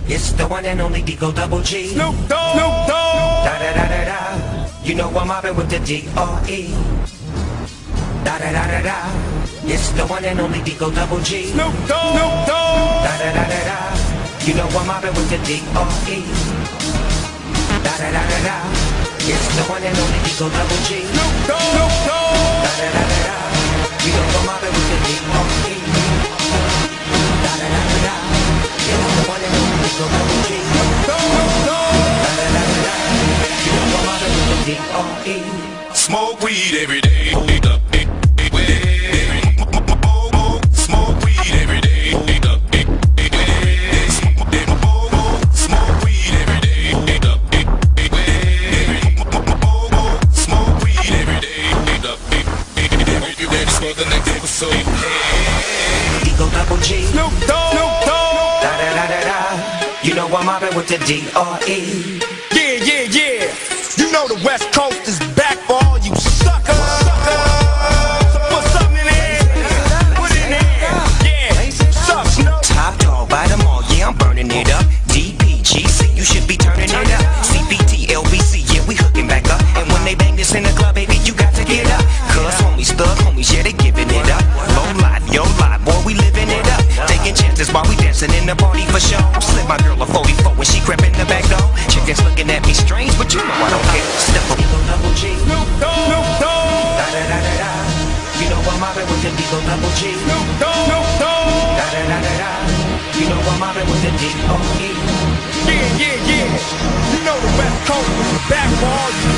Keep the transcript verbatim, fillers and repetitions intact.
It's the one and only Digo Double G. Snoop Dogg. Snoop Dogg. Da da da da da. You know I'm mobbing with the D R E. Da da da da da. It's the one and only Digo Double G. Snoop Dogg. Snoop Dogg. Da da da da da. You know I'm mobbing with the D R E. Da da da da da. It's the one and only Digo Double G. Snoop Dogg. Snoop Dogg. Da da da da da. You know I'm mobbing with the D R E. Da da da da da. It's the one and only Digo Double G. Snoop Dogg. Da da da da da. You know I'm mobbing with the D R E. Smoke weed every day. Smoke weed every day. Smoke weed every day. Smoke weed every day. You ready for the next episode? Digo Double G. Snoop Dogg. Snoop Dogg. Da da da da da. You know I'm mobbing with the D R E. Yeah, yeah, yeah. You know the West Coast is back for all you suckers. So put something in there. Put it in there. Yeah. Suck, Snoop. Top dog by them all, yeah, I'm burning it up. D P G C, you should be turning it up. C B T, L B C, yeah, we hooking back up. And when they bang this in the club, baby, you got to get up. Cause homies, thug homies, yeah, they giving it up. Low life, yo life, boy, we living it up. Taking chances while we dancing in the party for show. Slip my girl a forty-four when she crept in the back door. Chickens looking at me strange, but you know I don't care. Step up, Digo Double G. Snoop Dogg. Snoop Dogg. Da da da da da. You know I'm mobbing with the Digo Double G. Snoop Dogg. Snoop Dogg. Da da da da da. You know I'm mobbing with the D R E. Yeah, yeah, yeah. You know the West Coast is back for all you